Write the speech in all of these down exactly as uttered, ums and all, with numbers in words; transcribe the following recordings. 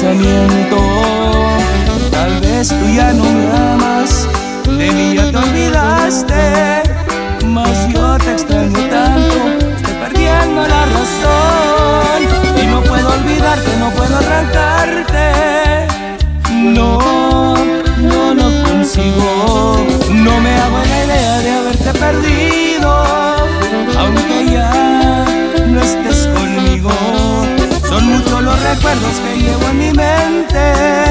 pensamiento. Tal vez tú ya no me amas, de mí ya te olvidaste, mas yo te extraño tanto, estoy perdiendo la razón. Y no puedo olvidarte, no puedo arrancarte. No, no lo consigo. No me hago la idea de haberte perdido, aunque ya no estés conmigo. Son muchos los recuerdos que llevo en mi mente.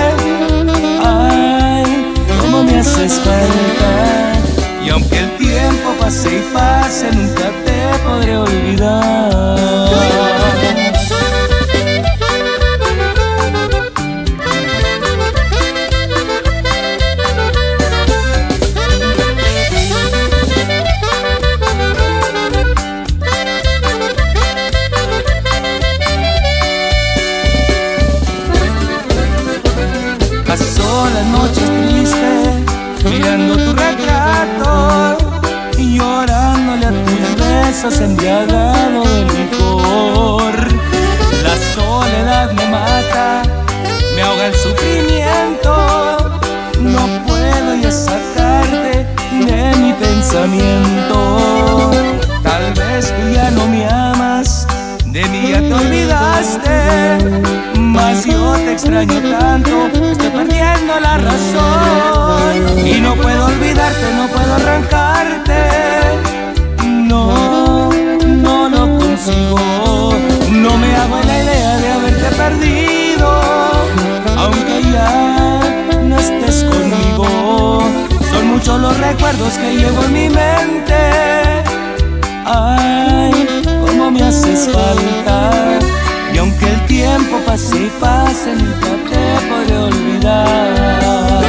Ay, cómo me haces falta. Y aunque el tiempo pase y pase, nunca te podré olvidar. Pasó las noches tristes, mirando tu retrato y llorándole a tus besos embriagado de licor. La soledad me mata, me ahoga el sufrimiento. No puedo ya sacarte de mi pensamiento. Tal vez tú ya no me amas, de mí ya te olvidaste, mas yo te extraño tanto, estoy perdiendo la razón. Y no puedo olvidarte, no puedo arrancarte. No, no lo consigo. No me hago la idea de haberte perdido, aunque ya no estés conmigo. Son muchos los recuerdos que llevo en mi mente. Ay, cómo me haces falta. Y aunque el tiempo pase y pase, nunca te podré olvidar.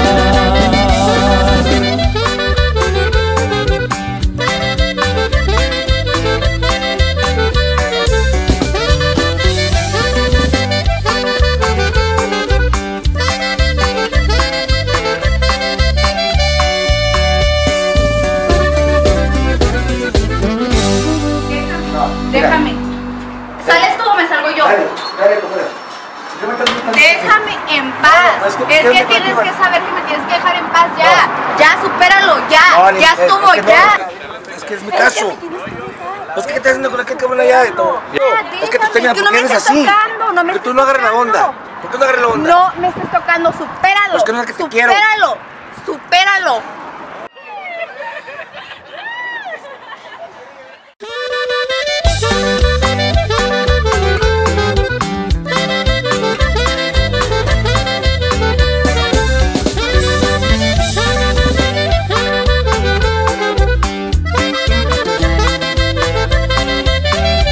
Déjame. ¿Sales tú o me salgo yo? Dale, dale, comadre. Déjame en paz. Es que tienes que saber que me tienes que dejar en paz ya. Ya, supéralo, ya. Ya estuvo, ya. Es que es mi caso. Es que ¿qué estás haciendo con aquel cabrón allá? Es que te estoy mirando, ¿por qué eres así? Que tú no agarres la onda. ¿Por qué no agarres la onda? No me estés tocando, supéralo. Pues que no es que te quiero. Supéralo, supéralo.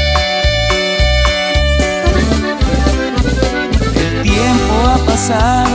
Pasado